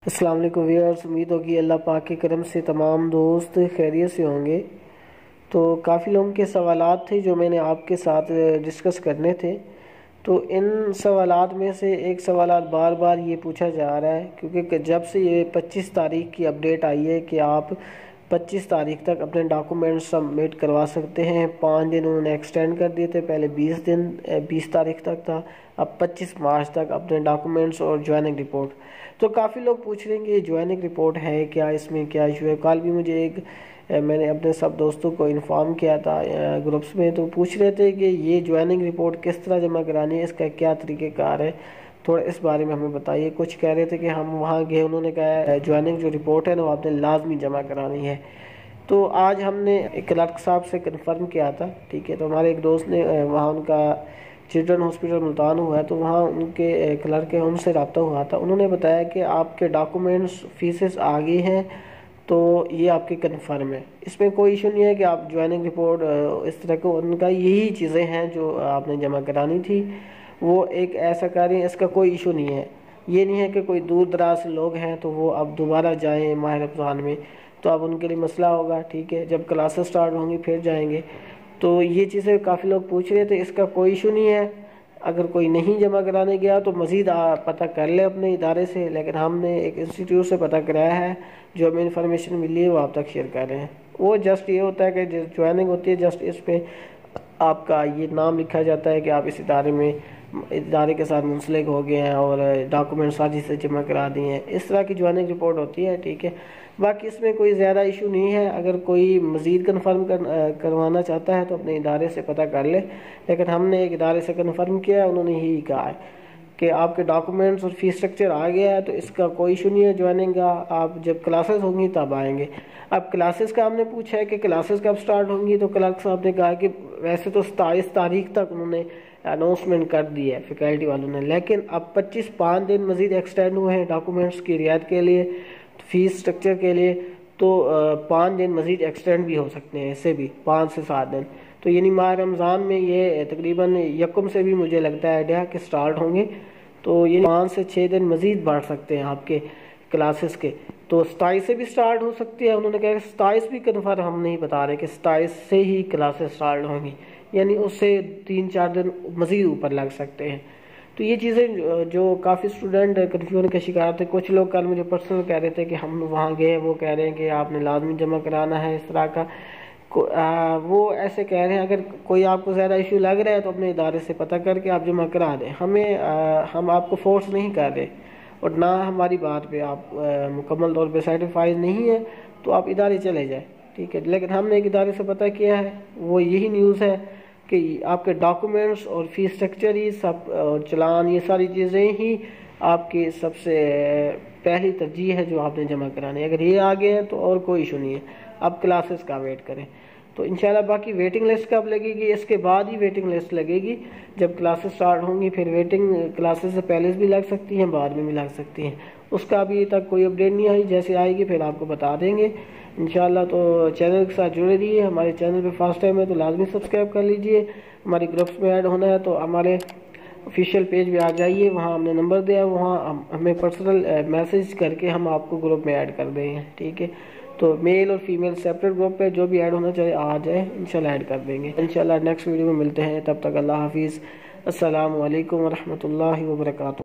السلام علیکم ویئرز، امید ہوگی اللہ پاک کے کرم سے تمام دوست خیریت سے ہوں گے۔ تو کافی لوگوں کے سوالات تھے جو میں نے آپ کے ساتھ ڈسکس کرنے تھے۔ تو ان سوالات میں سے ایک سوالات بار بار یہ پوچھا جا رہا ہے، کیونکہ جب سے یہ 25 تاریخ کی اپڈیٹ آئی ہے کہ آپ 25 تاریخ تک اپنے ڈاکومنٹ سبمٹ کروا سکتے ہیں۔ 5 دن انہوں نے ایکسٹینڈ کر دیے تھے، پہلے 20 تاریخ تک تھا، اب 25 مارچ تک اپنے ڈاکومنٹس اور جوائننگ رپورٹ۔ تو کافی لوگ پوچھ رہے ہیں کہ یہ جوائننگ رپورٹ ہے کیا، اس میں کیا ایشو ہے۔ کل بھی مجھے میں نے اپنے سب دوستوں کو انفارم کیا تھا گروپس میں، تو پوچھ رہے تھے کہ یہ جوائننگ رپورٹ کس طرح جمع کرانی ہے، اس کا کیا طریقہ کار ہے، تھوڑا اس بارے میں ہمیں بتائیے۔ کچھ کہہ رہے تھے کہ ہم وہاں گئے، انہوں نے کہا جوائننگ جو رپورٹ ہے نا وہ آپ نے لازمی جمع کرانی ہے۔ تو آج ہم نے ایک کلرک صاحب سے کنفرم کیا تھا، ٹھیک ہے۔ تو ہمارے ایک دوست نے وہاں ان کا چلڈرن ہاسپٹل ملتان ہوا ہے، تو وہاں ان کے کلرک ہیں، ان سے رابطہ ہوا تھا۔ انہوں نے بتایا کہ آپ کے ڈاکومنٹس فیسز آ گئی ہیں، تو یہ آپ کی کنفرم ہے، اس میں کوئی ایشو نہیں ہے کہ آپ جوائننگ رپورٹ اس طرح کو، ان کا یہی چیزیں ہیں جو آپ نے جمع کرانی تھی، وہ ایک ایسا کریں، اس کا کوئی ایشو نہیں ہے۔ یہ نہیں ہے کہ کوئی دور دراز سے لوگ ہیں تو وہ اب دوبارہ جائیں ماہ رمضان میں، تو اب ان کے لیے مسئلہ ہوگا، ٹھیک ہے، جب کلاسز سٹارٹ ہوں گی پھر جائیں گے۔ تو یہ چیزیں کافی لوگ پوچھ رہے تھے، اس کا کوئی ایشو نہیں ہے۔ اگر کوئی نہیں جمع کرانے گیا تو مزید پتہ کر لے اپنے ادارے سے، لیکن ہم نے ایک انسٹیٹیوٹ سے پتہ کرایا ہے، جو ہمیں انفارمیشن ملی ہے وہ آپ تک شیئر کر رہے ہیں۔ وہ جسٹ یہ ہوتا ہے کہ جوائننگ ہوتی ہے، جسٹ اس پہ آپ کا یہ نام لکھا جاتا ہے کہ آپ اس ادارے کے ساتھ منسلک ہو گئے ہیں اور ڈاکومنٹ ساتھی سے جمع کرا دیے ہیں، اس طرح کی جوائننگ رپورٹ ہوتی ہے، ٹھیک ہے۔ باقی اس میں کوئی زیادہ ایشو نہیں ہے۔ اگر کوئی مزید کنفرم کروانا چاہتا ہے تو اپنے ادارے سے پتہ کر لے، لیکن ہم نے ایک ادارے سے کنفرم کیا ہے، انہوں نے یہی کہا ہے کہ آپ کے ڈاکومنٹس اور فیس سٹرکچر آ گیا ہے، تو اس کا کوئی ایشو نہیں ہے جوائننگ کا، آپ جب کلاسز ہوں گی تب آئیں گے۔ اب کلاسز کا ہم نے پوچھا ہے کہ کلاسز کب سٹارٹ ہوں گی، تو کلرک صاحب نے کہا کہ ویسے تو 27 تاریخ تک انہوں نے اناؤنسمنٹ کر دی ہے فیکلٹی والوں نے، لیکن اب 5 دن مزید ایکسٹینڈ ہوئے ہیں ڈاکومنٹس کی رعایت کے لیے، فیس سٹرکچر کے لیے، تو 5 دن مزید ایکسٹینڈ بھی ہو سکتے ہیں، اس سے بھی 5 سے 7 دن۔ تو یعنی ماہ رمضان میں یہ تقریباً یکم سے بھی مجھے لگتا ہے آئیڈیا کہ سٹارٹ ہوں گے، تو یہ 5 سے 6 دن مزید بڑھ سکتے ہیں آپ کے کلاسز کے۔ تو 27 سے بھی سٹارٹ ہو سکتی ہے، انہوں نے کہا کہ 27 بھی کنفرم ہم نہیں بتا رہے کہ 27 سے ہی کلاسز سٹارٹ ہوں گی، یعنی اس سے 3-4 دن مزید اوپر لگ سکتے ہیں۔ تو یہ چیزیں جو کافی اسٹوڈنٹ کنفیوژن کا شکار تھے، کچھ لوگ کل مجھے پرسنل کہہ رہے تھے کہ ہم وہاں گئے، وہ کہہ رہے ہیں کہ آپ نے لازمی جمع کرانا ہے، اس طرح کا وہ ایسے کہہ رہے ہیں۔ اگر کوئی آپ کو زیادہ ایشو لگ رہا ہے تو اپنے ادارے سے پتہ کر کے آپ جمع کرا دیں، ہم آپ کو فورس نہیں کر رہے، اور نہ ہماری بات پہ آپ مکمل طور پہ سیٹسفائی نہیں ہے تو آپ ادارے چلے جائیں، ٹھیک ہے۔ لیکن ہم نے ایک ادارے سے پتہ کیا ہے، وہ یہی نیوز ہے کہ آپ کے ڈاکومنٹس اور فیس سٹرکچر ہی سب، اور چلان، یہ ساری چیزیں ہی آپ کی سب سے پہلی ترجیح ہے جو آپ نے جمع کرانے۔ اگر یہ آگے ہیں تو اور کوئی ایشو نہیں ہے، اب کلاسز کا ویٹ کریں۔ تو انشاءاللہ باقی ویٹنگ لسٹ کب لگے گی، اس کے بعد ہی ویٹنگ لسٹ لگے گی جب کلاسز سٹارٹ ہوں گی، پھر ویٹنگ کلاسز سے پہلے بھی لگ سکتی ہیں، بعد میں بھی لگ سکتی ہیں۔ اس کا ابھی تک کوئی اپڈیٹ نہیں آئی، جیسے آئے گی پھر آپ کو بتا دیں گے انشاءاللہ۔ تو چینل کے ساتھ جڑے رہیے، ہمارے چینل پہ فرسٹ ٹائم ہے تو لازمی سبسکرائب کر لیجئے۔ ہماری گروپس میں ایڈ ہونا ہے تو ہمارے آفیشیل پیج پہ آ جائیے، وہاں ہم نے نمبر دیا ہے، وہاں ہمیں پرسنل میسج کر کے ہم آپ کو گروپ میں ایڈ کر دیں گے، ٹھیک ہے۔ تو میل اور فیمیل سیپریٹ گروپ پہ جو بھی ایڈ ہونا چاہے آ جائے، انشاءاللہ ایڈ کر دیں گے۔ انشاءاللہ نیکسٹ ویڈیو میں ملتے ہیں، تب تک اللہ حافظ، السلام علیکم ورحمۃ اللہ وبرکاتہ۔